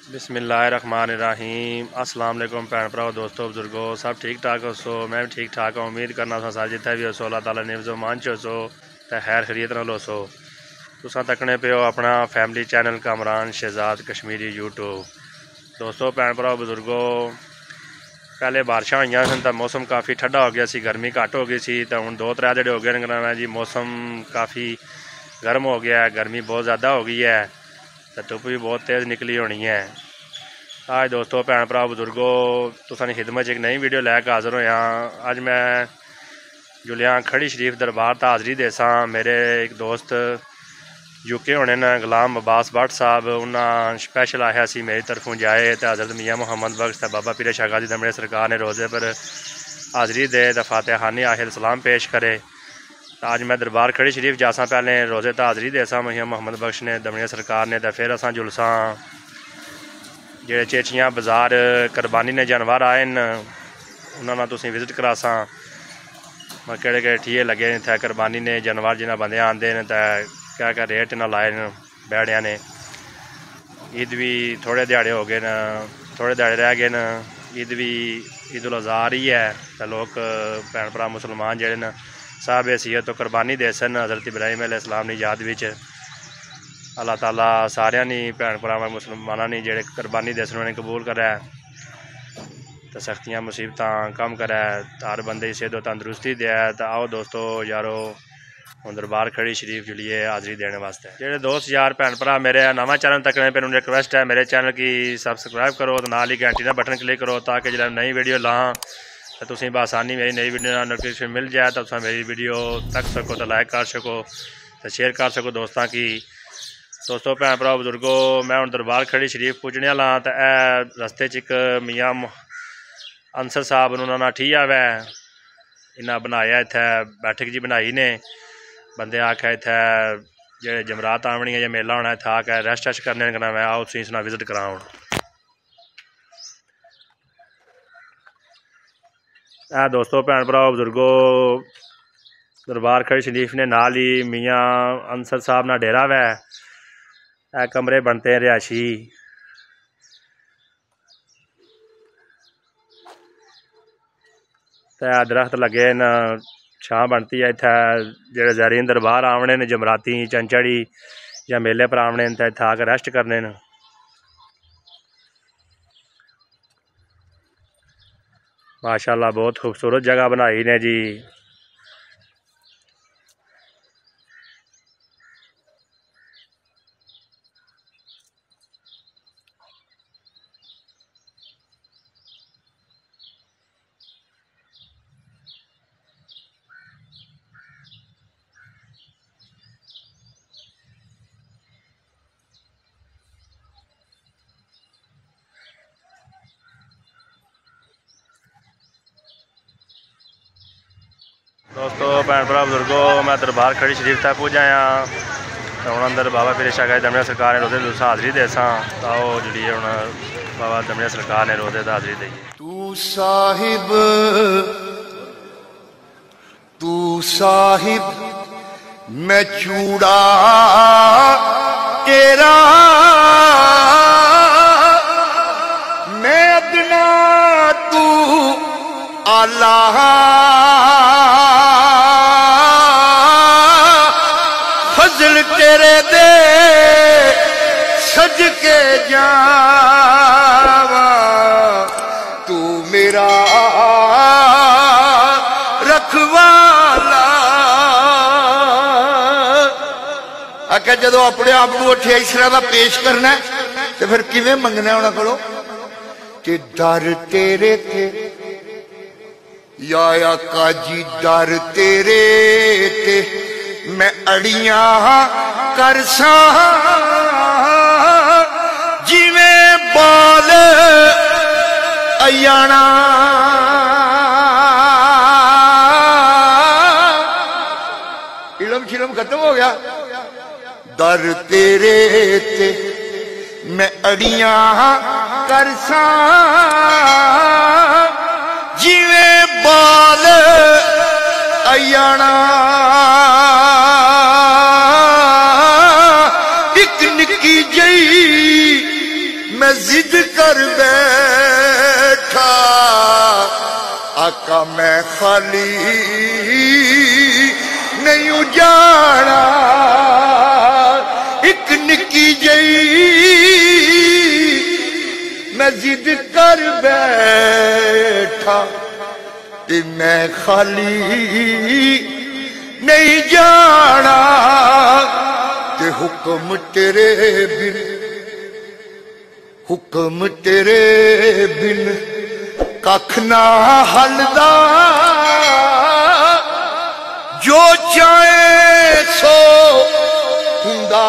बिस्मिल्लाहिर्रहमानिर्रहीम। अस्सलाम वालेकुम भैन भराओ दोस्तों बुजुर्गो सब ठीक ठाक हो सो। मैं भी ठीक ठाक हूँ। उम्मीद करना सारे जितना भी हो सो अल्लाह ताला ने जो मान चो सो तो खैर खरीत ना लो सो। तुसा तकने पे हो अपना family channel Kamran Shahzad Kashmiri YouTube. दोस्तों भैन भराओ बुजुर्गो पहले बारिशा हुई सन तो मौसम काफ़ी ठंडा हो गया सी, गर्मी घट हो गई सी। तो हूँ 2-3 दिन हो गए ना जी मौसम काफ़ी गर्म हो गया है, गर्मी बहुत ज़्यादा हो गई है तो धुप्प भी बहुत तेज़ निकली होनी है। आज दोस्तों भैन भरा बुजुर्गो तुसानी खिदमत एक नई वीडियो लैके हाज़र होया। अज मैं जुलिया खड़ी शरीफ दरबार तो हाज़री देसा। मेरे एक दोस्त यूके होने न गुलाम अब्बास भट्ट साहब उन्हें स्पैशल आया सी मेरी तरफों जाए तो हज़रत मियाँ मुहम्मद बख्श बाबा पीर शाह गाज़ी दमड़े सरकार ने रोज़े पर हाज़री दे तो फातिहानी आखिर सलाम पेश करे। तो अज मैं दरबार खड़ी शरीफ जासा पहले रोज़े तो हाज़री देसा मियाँ मुहम्मद बख्श ने दमड़े सरकार ने। तो फिर असा जुलसा जेड़े चेचियाँ बाज़ार कुरबानी ने जानवर आए न उन्होंने तुम विजिट करासा केड़े ठीए लगे इतने कुरबानी ने जानवर जिन्हें बंदे आते हैं तो क्या क्या रेट इन्हें लाए न बैड़िया ने। ईद भी थोड़े दिहाड़े हो गए न, थोड़े दिहाड़े रह गए न। ईद भी ईद उल अज़हा ही है तो लोग भैन भरा मुसलमान जेड़े न साहब हैसियत तो कुरबानी दे सन हज़रत इब्राहीम अलैहिस्सलाम की याद विच। अल्लाह ताला सारियां नी भैन भरावां मुसलमानां नी जेड़े कुरबानी दे सन उन्हें कबूल करे तो सख्तियां मुसीबतां कम करे तो हर बंदे की सेहत तंदुरुस्ती दे। तो आओ दोस्तों यारो हूँ दरबार खड़ी शरीफ जुलिए हाज़री देने वास्ते। जेड़े दोस्त यार भैन भरा मेरे नवा चैनल तकने पर उन्हें रिक्वेस्ट है मेरे चैनल की सब्सक्राइब करो तो नाल ही घंटी का बटन क्लिक करो ताकि जो नई वीडियो लाँ तो तुम बसानी मेरी नई वीडियो का नोटिफिकेशन मिल जाए तो तुम मेरी वीडियो तक सको तो लाइक कर सको तो शेयर कर सको दोस्तों की। दोस्तों भैन भरा बुजुर्गो मैं हूँ दरबार खड़ी शरीफ पुजने वाला तो यह रस्ते च एक मियाँ अंसर साहब उन्होंने ठीक है वै इन्हें बनाया इत्थे बैठक जी बनाई ने बंदे आखे इत्थे जो जमरात आवनी है या मेला होना इत्थे आके रेस्ट वेस्ट करने कन्नै मैं आओ तुसीं इसना विजिट कराओ। दोस्तों भैन भरा बुजुर्गो दरबार खड़ी शरीफ ने नाल ही मियाँ अंसर साहब ना डेरा वै कमरे बनते हैं रिहायशी। तो दरख्त लगे न छां बनती है इत्थे जेड़े ज़ायरीन दरबार आवने ने जमराती चंचड़ी या मेले पर आवने तो इत्थे आकर रेस्ट करने न। माशाअल्लाह बहुत खूबसूरत जगह बनाई ने जी। दोस्तों भैन भरा बुजुर्गो मैं दरबार खड़ी शरीफ तक पुजाया तो हूँ अंदर बाबा पीर शाह गाज़ी दमड़े सरकार ने रोज़े तुसा हाज़री देसा तो आओ जुड़िए हूँ बाबा दमड़े सरकार ने रोज़े हाज़री दी। तू साहिब मैं चूड़ा तेरा मैं अदना तू आला फजल तेरे दे सज के जावा तू मेरा रखवाला। आख्या जो अपने आप को अठिया इस तरह का पेश करना तो फिर किवें मंगना उन्होंने कोलों कि डर तेरे थे या आका जी डर तेरे ते मैं अड़ियां करसा जिवें बाल अयाना इलम शिलम खत्म हो गया। दर तेरे ते मैं अड़ियां करसा जिवें बाल अयाना एक निक्की जई मैं जिद कर बैठा आका मैं खाली नहीं उजाड़ा एक निकी जई मैं जिद कर बैठा ते मैं खाली नहीं जाना ते हुक्म तेरे बिन कख ना हलदा जो चाहे सो हुंदा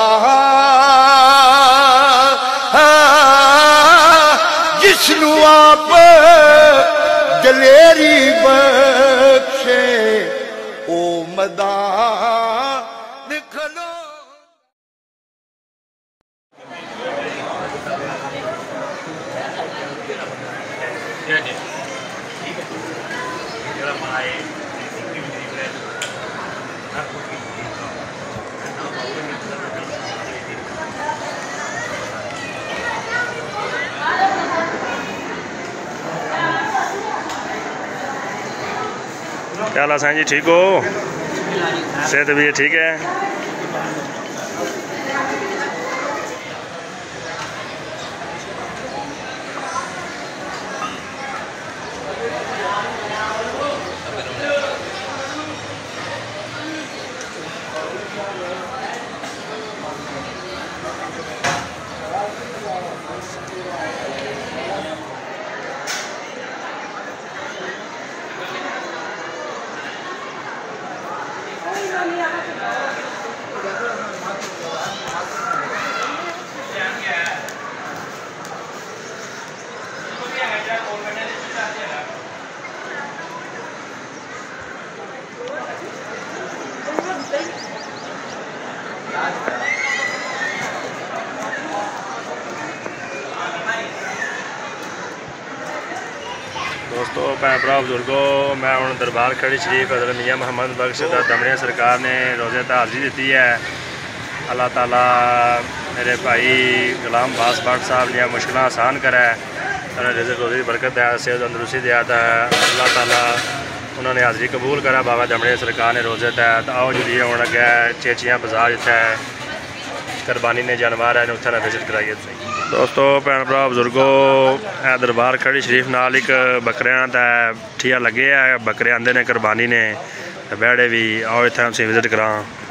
जिसनू आप दलेरी बख्शे ओ मैदान खलो। क्या हाल है जी, ठीक हो? सेहत भी ठीक है? दोस्तों भैन भरा बजुर्गो, मैं हूँ दरबार खड़ी शरीफ हज़रत मियाँ मोहम्मद बख्श दमड़िया सरकार ने रोज़े ता हाज़री दी है। अल्लाह ताला मेरे भाई गुलाम बास भट्ट साहब ने मुश्किल आसान करा है, उन्हें रिज़्क़ रोज़ी की बरकत दिया, सेहत तंदुरुस्ती दिया था। अल्लाह ताला उन्होंने हाज़री कबूल करा बाबा दमड़िया सरकार ने रोज़े तहत। आओ जी हूँ अगे चेचियाँ बाजार जिथे कुरबानी ने जानवर है उत्थे विजिट कराइए। दोस्तों भैन भरा बजुर्गो, दरबार खड़ी शरीफ नाल एक बकरियां दा ठिया लगे है, बकरे आंदे ने कुरबानी ने बैड़े भी। आओ इत्थे तुसीं विजिट करा।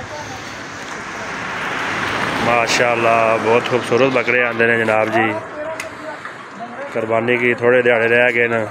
माशाअल्लाह बहुत खूबसूरत बकरे आंदे ने जनाब जी। कुरबानी की थोड़े दिहाड़े रह गए न।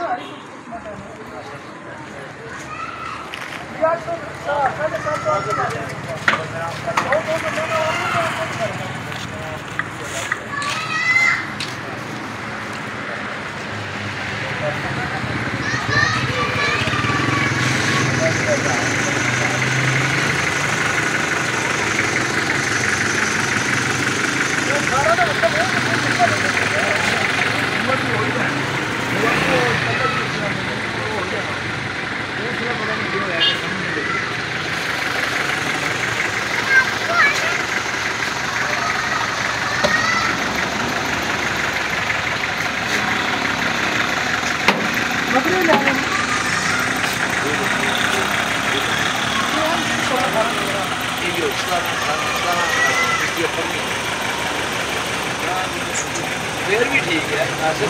फिर भी ठीक है।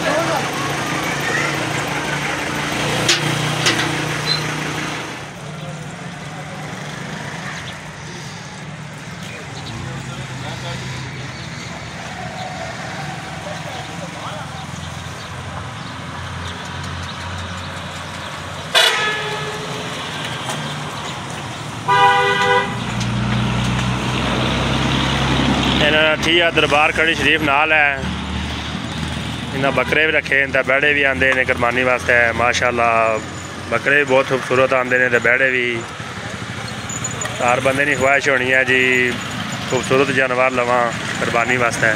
ठीक है, दरबार खड़ी शरीफ नाल है, इन्हें बकरे भी रखे हैं, बैड़े भी आते हैं कुरबानी वास्ते। माशाअल्लाह बकरे भी बहुत खूबसूरत आते हैं, बैड़े भी। हर बंदे की ख्वाहिश होनी है जी खूबसूरत जानवर लवां कुरबानी वास्ते।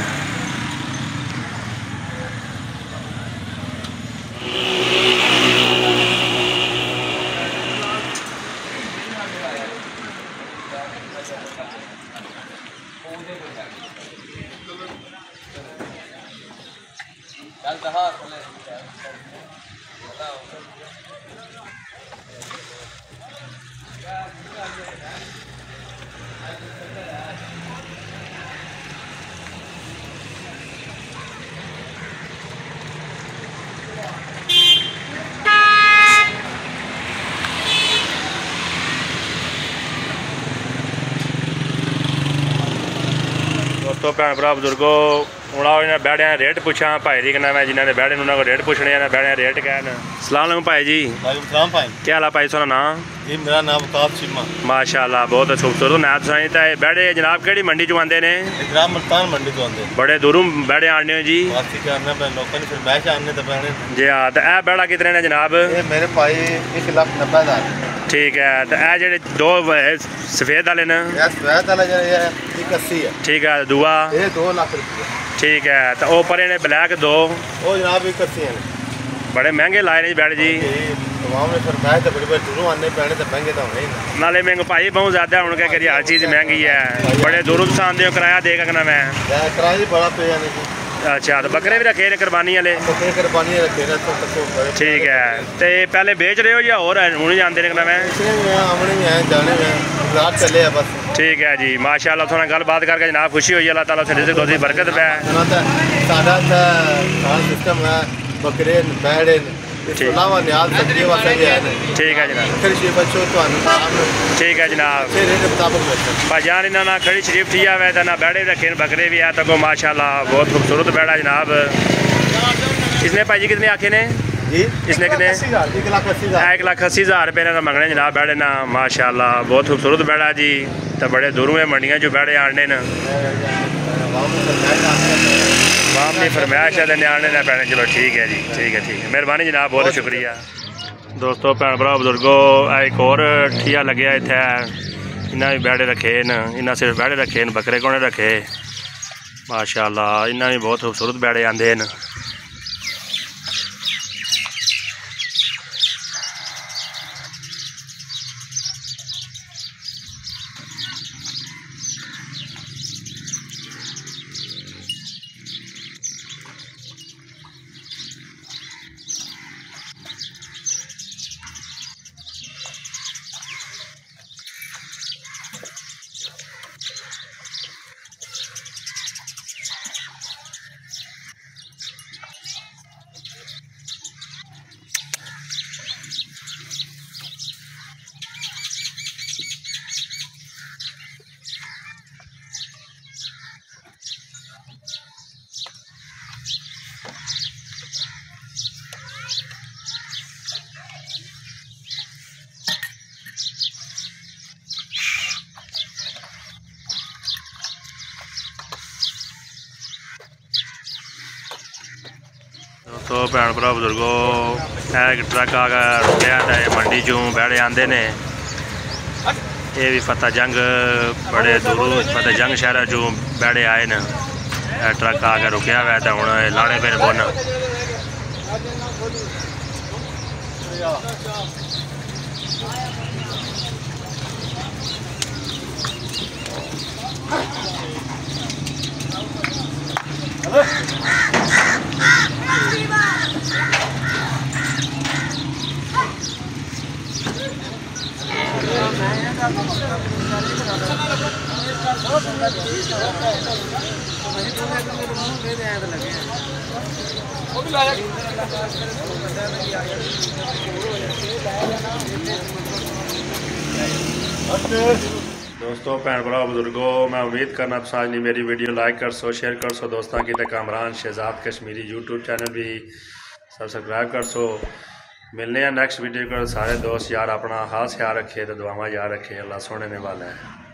दोस्तों भैन भरा बजुर्गो हूँ आओ इन्हें बैड़े रेट पूछा भाई जी कन्नै मैं जिन्होंने बैड़े उन्होंने रेट पूछने बैड़े रेट क्या है। सलाम अलैकुम भाई जी। वालेकुम भाई। क्या हाल है भाई थोड़ा नाम? जी मेरा नाम वकास चीमा। माशाल्लाह बहुत खूबसूरत नाम सुनाई। तो बैड़े जनाब केड़ी मंडी चो आंदे ने? जनाब मुल्तान मंडी तो आंदे। बड़े दूरों बैड़े आने हो जी? वासी करना पे लोगों ने फिर मैच आने तो पैने जी हाँ। तो यह बैड़ा कितने ने जनाब? ये मेरे भाई 1,90,000। ठीक है। तो यह जेडे दो सफेद वाले ने? ये सफेद वाला जो है 180 है। ठीक है। दूआ? ये 2 लाख रुपये। ठीक है। तो वो परे ने ब्लैक दो? वो जनाब 180 है। बड़े महंगे लाए ने बैड़ जी। तमाम ने फिर मैच तो बड़े दूरों आने पैने तो महंगे तो होने ही। नाले महंगे भाई बहुत ज्यादा हूँ क्या करिए हर चीज़ महंगी है। बड़े दूरों से आते हो किराया देगा करना मैं? किराया बड़ा पे जाने की। अच्छा। तो बकरे भी रखे ने कुरबानी वाले? बकरे कुरबानी रखे ने तो ठीक है। तो पहले बेच रहे हो या और हूँ जाते ने करना मैं? आमने में हैं जाने में रात चले है बस। ठीक है जी माशाल्लाह। थोड़ा गलबात करके जनाब खुशी हुई। अल्लाह ताला से रिज़्क़ रोज़ी बरकत पै। साडा सिस्टम है बकरे बैड़े इसके अलावा न्याज सब्जी वाला भी है। ठीक है जनाब। खड़ी शरीफ बच्चों तो ठीक है जनाब। फिर रेट मुताबिक भाईजान इन्होंने ना खड़ी शरीफ ठीक है तो ना बैड़े रखे बकरे भी है तो माशाल्लाह बहुत खूबसूरत बैड़ा जनाब। इसने भाई जी कितने आखे ने जी? इसने कितने? 1,80,000 रुपये ने मंगने जनाब बैड़े ना। माशाल्लाह बहुत खूबसूरत बैड़ा जी। तो बड़े दूरों मंडियां जो बैड़े आने न वाम फरमाइश है आने ना पैने। चलो ठीक है जी। ठीक है ठीक है मेहरबानी जनाब बहुत शुक्रिया। दोस्तों भैन भरा बजुर्गो एक और ठिया लगे इतने इन्हें भी बैड़े रखे न। इन्हें सिर्फ बैड़े रखे न बकरे कोने रखे माशाल्लाह। इन्हें भी बहुत खूबसूरत बैड़े आते हैं। तो भैन भरा बजुर्गो एक ट्रक आ गया रुकया तो मंडी चों बैड़े आते ने। ये भी फतेह जंग बड़े दूरों फतेह जंग शहर चों बैड़े आए न। ट्रक आ के रुकया हुआ तो हूँ लाने पे बोन। दोस्तों भैन भरा बजुर्गो मैं उम्मीद करना तुम नहीं मेरी वीडियो लाइक कर सो शेयर कर सो दोस्तों की कामरान शहजाद कश्मीरी यूट्यूब चैनल भी सब्सक्राइब कर सो। मिलने हैं नेक्स्ट वीडियो कर। सारे दोस्त यार अपना खास ख्याल रखे तो दुआवां याद रखे। अल्लाह सोने ने वाला है।